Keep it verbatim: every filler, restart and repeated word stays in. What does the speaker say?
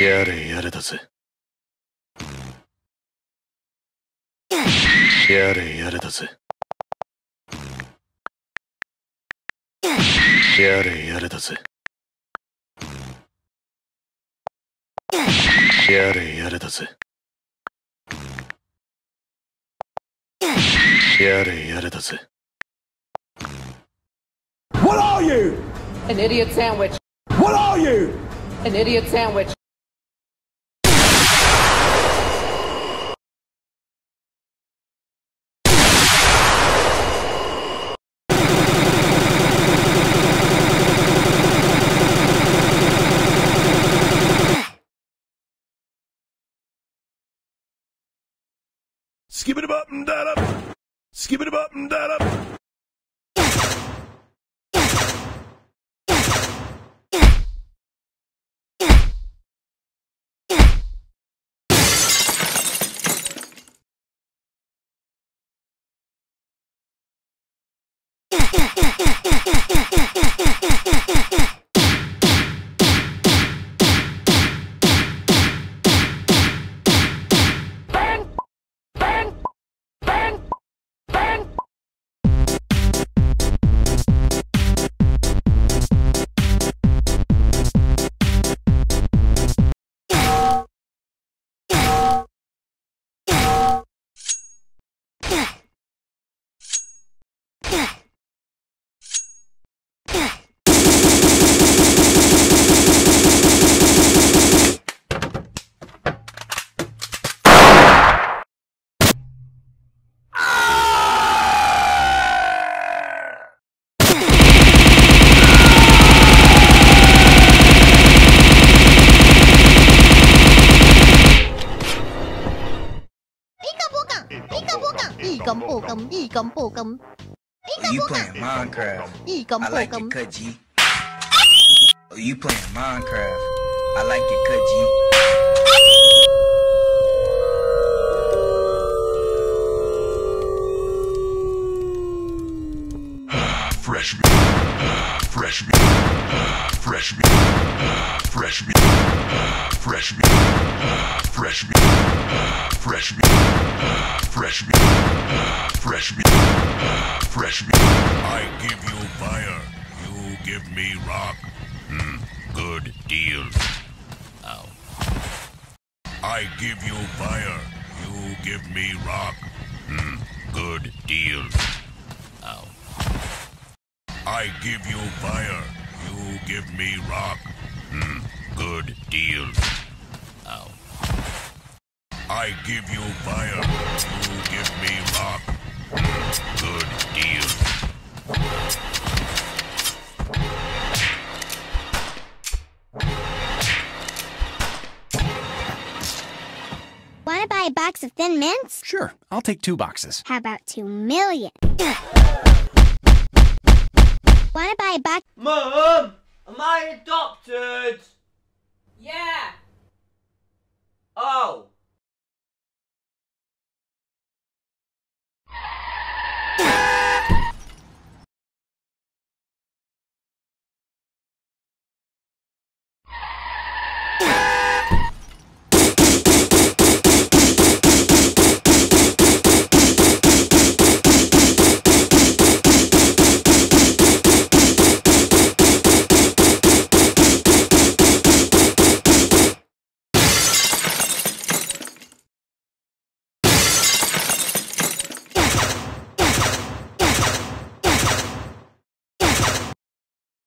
やれやれだぜ。やれやれだぜ。やれやれだぜ。やれやれだぜ。やれやれだぜ。 What are you? An idiot sandwich. What are you? An idiot sandwich. Skip it up and that up. Skip it up and that up. Oh, you playing Minecraft? I like your cut, G. Oh, you playing Minecraft? I like your cut, G. Fresh meat, fresh meat, fresh meat, fresh meat, fresh meat, fresh meat, fresh meat, fresh meat, fresh meat, fresh meat. I give you fire, you give me rock. Hmm, good deal. Ow. I give you fire, you give me rock. Hmm, good deal. Ow. I give you fire, you give me rock. Hmm, good deal. Ow. I give you fire, you give me rock. Hmm, good deal. Want to buy a box of Thin Mints? Sure, I'll take two boxes. How about two million? Want to buy a box? Mum, am I adopted? Yeah. Oh.